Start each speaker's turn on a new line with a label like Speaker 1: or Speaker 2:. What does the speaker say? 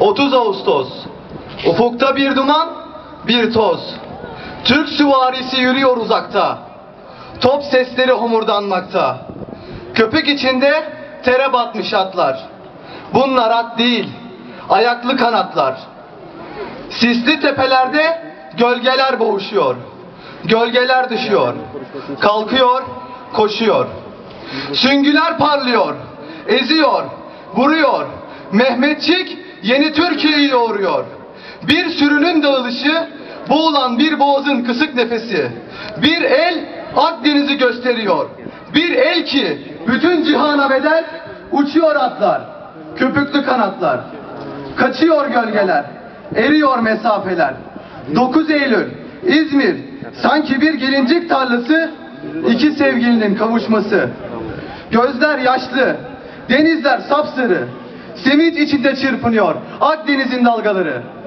Speaker 1: 30 Ağustos. Ufukta bir duman, bir toz. Türk süvarisi yürüyor uzakta. Top sesleri homurdanmakta. Köpük içinde tere batmış atlar. Bunlar at değil, ayaklı kanatlar. Sisli tepelerde gölgeler boğuşuyor. Gölgeler düşüyor. Kalkıyor, koşuyor. Süngüler parlıyor, eziyor, vuruyor. Mehmetçik yeni Türkiye'yi yoğuruyor. Bir sürünün dağılışı, boğulan bir boğazın kısık nefesi. Bir el Akdeniz'i gösteriyor. Bir el ki bütün cihana bedel, uçuyor atlar, köpüklü kanatlar. Kaçıyor gölgeler, eriyor mesafeler. 9 Eylül, İzmir, sanki bir gelincik tarlası, iki sevgilinin kavuşması. Gözler yaşlı, denizler sapsarı, sevinç içinde çırpınıyor Akdeniz'in dalgaları.